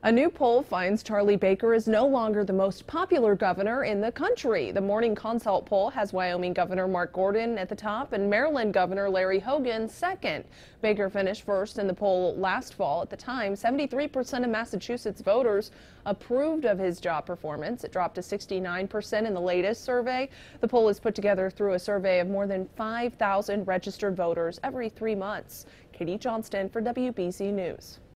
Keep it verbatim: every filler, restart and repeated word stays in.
A new poll finds Charlie Baker is no longer the most popular governor in the country. The Morning Consult poll has Wyoming Governor Mark Gordon at the top and Maryland Governor Larry Hogan second. Baker finished first in the poll last fall. At the time, seventy-three percent of Massachusetts voters approved of his job performance. It dropped to sixty-nine percent in the latest survey. The poll is put together through a survey of more than five thousand registered voters every three months. Katie Johnston for W B Z News.